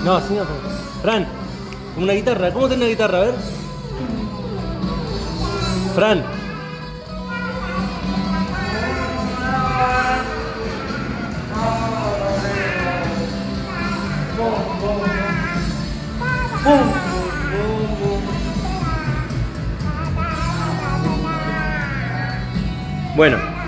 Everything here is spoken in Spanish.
No, así no. Fran, como una guitarra. ¿Cómo tiene una guitarra? A ver. Fran. Bueno.